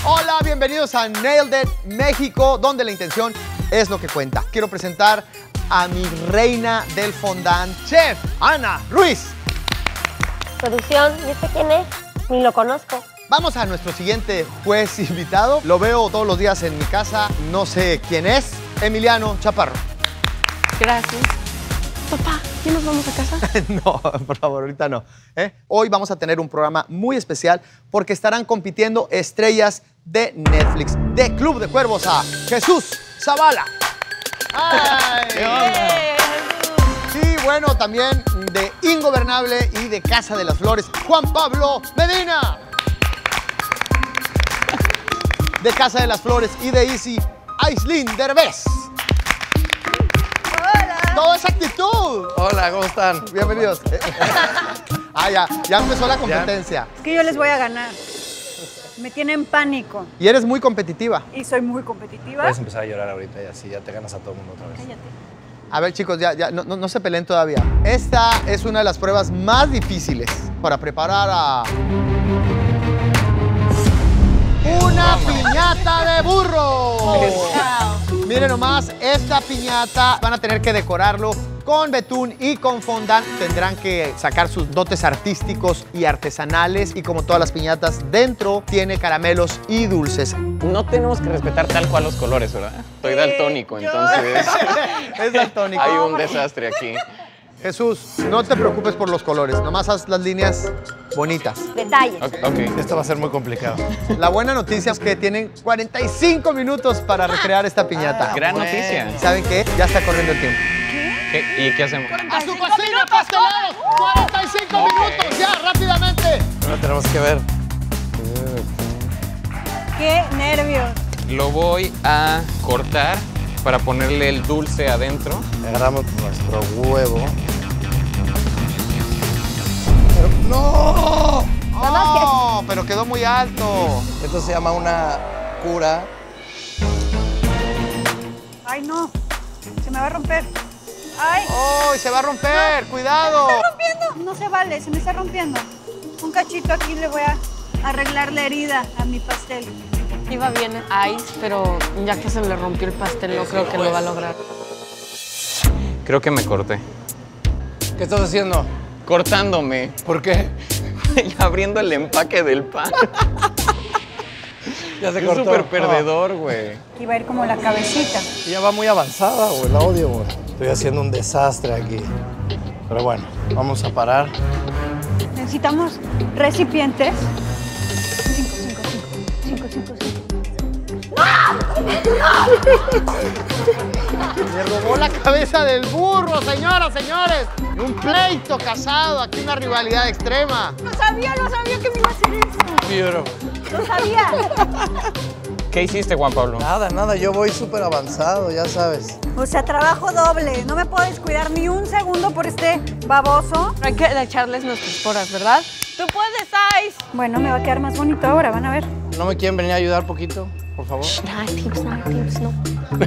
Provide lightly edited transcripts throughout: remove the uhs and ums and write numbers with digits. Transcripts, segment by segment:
Hola, bienvenidos a Nailed It México, donde la intención es lo que cuenta. Quiero presentar a mi reina del fondant, Chef Ana Ruiz. Producción, ¿y este quién es? Ni lo conozco. Vamos a nuestro siguiente juez invitado. Lo veo todos los días en mi casa, no sé quién es. Emiliano Chaparro. Gracias. Papá, ¿ya nos vamos a casa? No, por favor, ahorita no. Hoy vamos a tener un programa muy especial porque estarán compitiendo estrellas de Netflix. De Club de Cuervos a Jesús Zavala. ¡Ay! ¿Qué onda? Sí, bueno, también de Ingobernable y de Casa de las Flores, Juan Pablo Medina. De Casa de las Flores y de Easy, Aislinn Derbez. Hola. Todo es actitud. Hola, ¿cómo están? Bienvenidos. Ya empezó la competencia. Es que yo les voy a ganar. Me tienen pánico. Y eres muy competitiva. Y soy muy competitiva. Puedes empezar a llorar ahorita y así ya te ganas a todo el mundo otra vez. Cállate. A ver, chicos, no se peleen todavía. Esta es una de las pruebas más difíciles para preparar a... ¡una piñata de burro! Miren nomás, esta piñata van a tener que decorarlo con betún y con fondant. Tendrán que sacar sus dotes artísticos y artesanales. Y como todas las piñatas, dentro tiene caramelos y dulces. No tenemos que respetar tal cual los colores, ¿verdad? Soy daltónico, entonces Es daltónico. hay un desastre aquí. Jesús, no te preocupes por los colores. Nomás haz las líneas bonitas. Detalles. Ok. Esto va a ser muy complicado. La buena noticia es que tienen 45 minutos para recrear esta piñata. Gran noticia. ¿Saben qué? Ya está corriendo el tiempo. ¿Y qué hacemos? ¡A su cocina, pasteleros! ¡45 minutos! ¡Ya, rápidamente! Ahora tenemos que ver. ¡Qué nervios! Lo voy a cortar para ponerle el dulce adentro. Agarramos nuestro huevo. Pero, ¡no! ¡Oh! Pero quedó muy alto. Esto se llama una cura. ¡Ay, no! Se me va a romper. ¡Ay! ¡Oh! ¡Se va a romper! ¡Cuidado! ¡Se está rompiendo! No se vale, se me está rompiendo. Un cachito aquí le voy a arreglar la herida a mi pastel. Iba bien Ice, pero ya que se le rompió el pastel, no creo que lo va a lograr. Creo que me corté. ¿Qué estás haciendo? Cortándome. ¿Por qué? Y abriendo el empaque del pan. Ya se Es cortó. súper perdedor, güey. Aquí va a ir como la cabecita. Y ya va muy avanzada, güey. La odio, güey. Estoy haciendo un desastre aquí. Pero bueno, vamos a parar. Necesitamos recipientes. 5. ¡Me robó la cabeza del burro, señoras, señores! Un pleito casado, aquí una rivalidad extrema. Lo sabía que me iba a hacer eso. Beautiful. Lo sabía. ¿Qué hiciste, Juan Pablo? Nada, yo voy súper avanzado, ya sabes. O sea, trabajo doble. No me puedo descuidar ni un segundo por este baboso. Hay que echarles nuestras poras, ¿verdad? ¡Tú puedes, Ice! Bueno, me va a quedar más bonito ahora, van a ver. ¿No me quieren venir a ayudar poquito, por favor? Tips, no.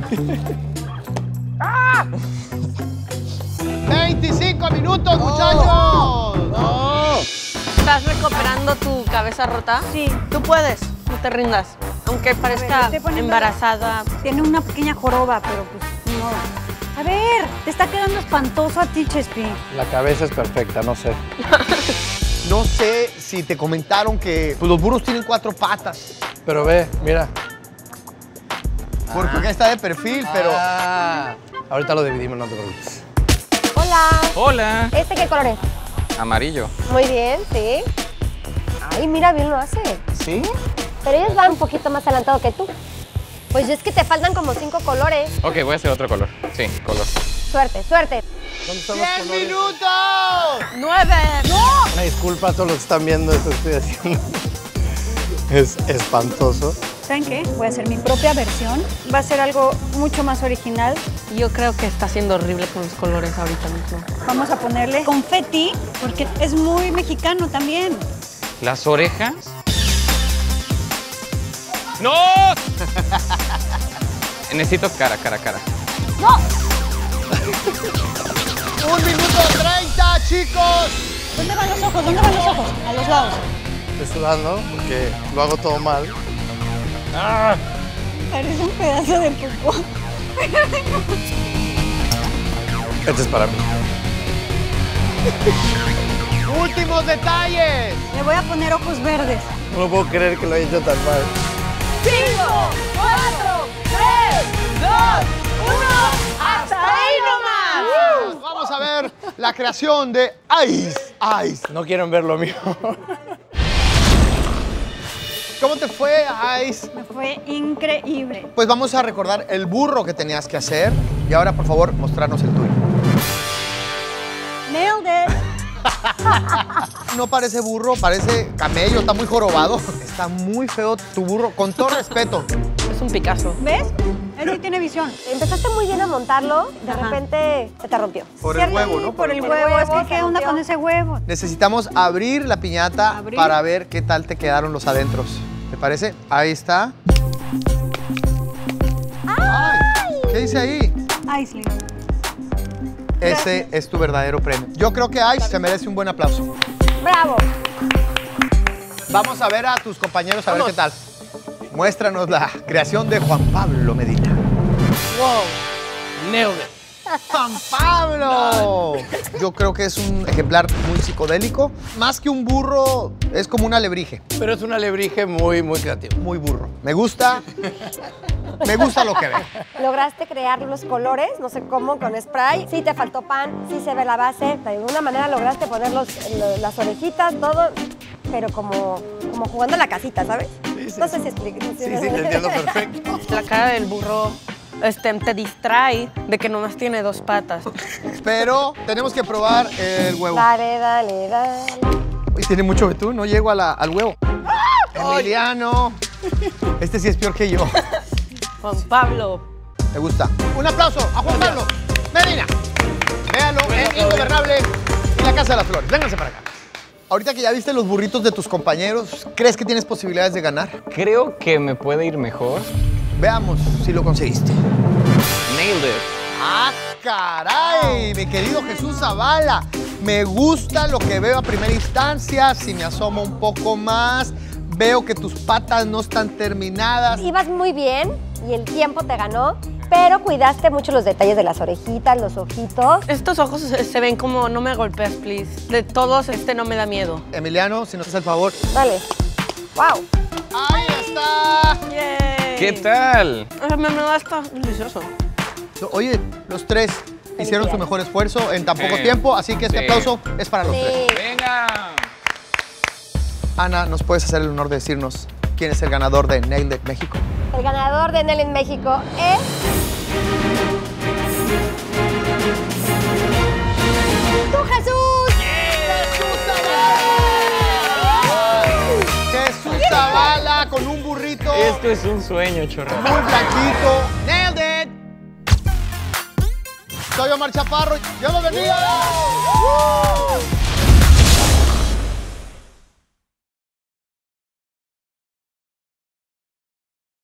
25 minutos, muchachos. ¡No! ¿Estás recuperando tu cabeza rota? Sí. Tú puedes, no te rindas. Aunque parezca estoy poniendo- embarazada. Tiene una pequeña joroba, pero pues no. A ver, te está quedando espantoso a ti, Chespi. La cabeza es perfecta, no sé. No sé si te comentaron que pues, los burros tienen 4 patas. Pero ve, mira. Porque acá está de perfil, pero... Ahorita lo dividimos, no te preocupes. Hola. Hola. ¿Este qué color es? Amarillo. Muy bien, sí. Ay, mira, bien lo hace. ¿Sí? Pero ellos van un poquito más adelantado que tú. Pues es que te faltan como 5 colores. Ok, voy a hacer otro color. Sí, color. Suerte, suerte. ¿Dónde están los ¡10 colores? minutos! 9. ¡No! Una disculpa a todos los que están viendo esto que estoy haciendo. Es espantoso. ¿Saben qué? Voy a hacer mi propia versión. Va a ser algo mucho más original. Yo creo que está siendo horrible con los colores ahorita mismo. Vamos a ponerle confeti, porque es muy mexicano también. ¿Las orejas? ¡No! Necesito cara. ¡No! 1 minuto 30, chicos. ¿Dónde van los ojos? ¿Dónde van los ojos? A los lados. Estoy sudando porque lo hago todo mal. Parece un pedazo de popó. Este es para mí. Últimos detalles. Le voy a poner ojos verdes. No puedo creer que lo haya hecho tan mal. 5, 4, 3, 2, 1. ¡Hasta ahí nomás! Vamos a ver la creación de Ice. No quieren ver lo mío. ¿Cómo te fue, Ice? Me fue increíble. Pues vamos a recordar el burro que tenías que hacer. Y ahora, por favor, mostrarnos el tuyo. Nailed it. No parece burro, parece camello, está muy jorobado. Está muy feo tu burro, con todo respeto. Es un Picasso. ¿Ves? Él sí tiene visión. Empezaste muy bien a montarlo, de Ajá. repente se te rompió. Por el huevo, ¿no? Por el el huevo. Es huevo, que, ¿qué se onda rompió. con ese huevo? Necesitamos abrir la piñata Abrir. para ver qué tal te quedaron los adentros. ¿Te parece? Ahí está. ¡Ay! ¿Qué dice ahí? Aisling. Ese es tu verdadero premio. Yo creo que Ice se merece un buen aplauso. ¡Bravo! Vamos a ver a tus compañeros a ver qué tal. Muéstranos la creación de Juan Pablo Medina. Wow. Nailed it. ¡Juan Pablo! Yo creo que es un ejemplar muy psicodélico. Más que un burro, es como un alebrije. Pero es un alebrije muy, muy creativo. Muy burro. Me gusta. Me gusta lo que veo. Lograste crear los colores, no sé cómo, con spray. Sí te faltó pan, sí se ve la base. De alguna manera lograste poner las orejitas, todo, pero como jugando a la casita, ¿sabes? Sí. No sé si explico. Sí, te entiendo perfecto. La cara del burro te distrae de que nomás tiene 2 patas. Pero tenemos que probar el huevo. Dale, dale, dale. Uy, tiene mucho betún, no llego al huevo. Emiliano. Este sí es peor que yo. Juan Pablo. Me gusta. Un aplauso a Juan Pablo Medina. Véanlo en Ingobernable y la Casa de las Flores. Vénganse para acá. Ahorita que ya viste los burritos de tus compañeros, ¿crees que tienes posibilidades de ganar? Creo que me puede ir mejor. Veamos si lo conseguiste. Nailed it. ¡Ah, caray! Mi querido Jesús Zavala. Me gusta lo que veo a primera instancia. Si me asomo un poco más, veo que tus patas no están terminadas. Ibas muy bien y el tiempo te ganó, pero cuidaste mucho los detalles de las orejitas, los ojitos. Estos ojos se ven como no me golpeas, please. De todos, no me da miedo. Emiliano, si nos haces el favor. Dale. ¡Wow! ¡Ahí está! Yay. ¿Qué tal? La mermelada está delicioso. Oye, los tres hicieron su mejor esfuerzo en tan poco Sí. tiempo, así que este Sí. aplauso es para los tres. Sí. Venga. Ana, ¿nos puedes hacer el honor de decirnos quién es el ganador de Nailed It México? El ganador de Nailed It México es... ¡Tú, Jesús! ¡Jesús Zavala con un burrito Esto es un sueño, chorro. muy blanquito! ¡Nailed It! Soy Omar Chaparro. ¡Dios los bendiga!